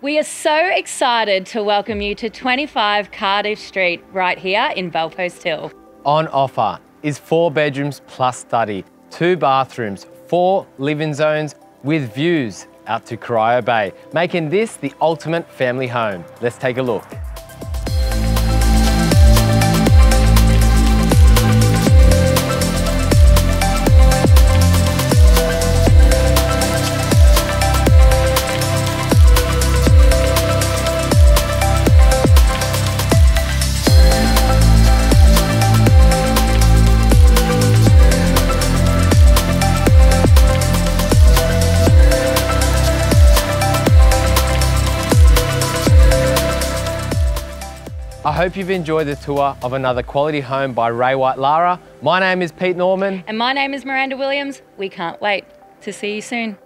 We are so excited to welcome you to 25 Cardiff Street right here in Bellpost Hill. On offer is 4 bedrooms plus study, 2 bathrooms, 4 living zones with views out to Corio Bay, making this the ultimate family home. Let's take a look. I hope you've enjoyed the tour of another quality home by Ray White Lara. My name is Pete Norman. And my name is Miranda Williams. We can't wait to see you soon.